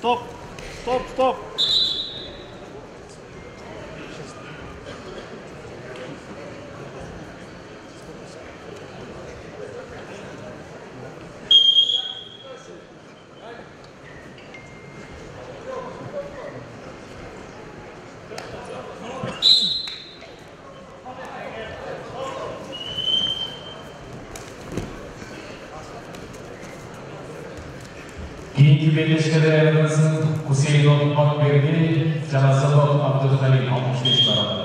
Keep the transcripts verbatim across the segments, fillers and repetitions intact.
Стоп! Стоп, стоп! Кейинги берлешкеде аялдасын Хусейнов Макберди жана Садок Абдухалим алтымыш беш барабар.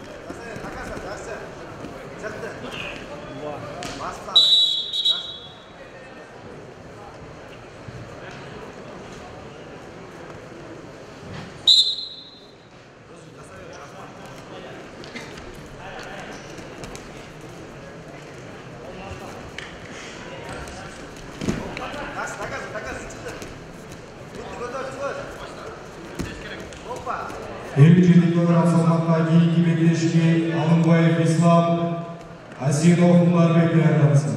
elүү жети килограмм салмакта кийинки белдешке Алымбаев Ислам, Азинов Умарбек даярдансын.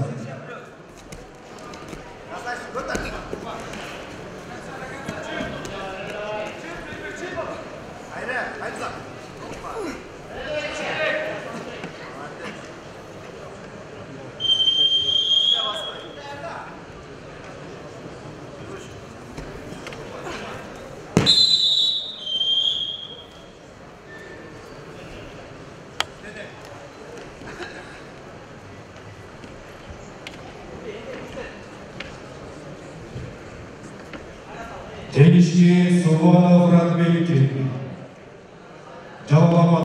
Жеңишке Субанов Радбек. Жалпы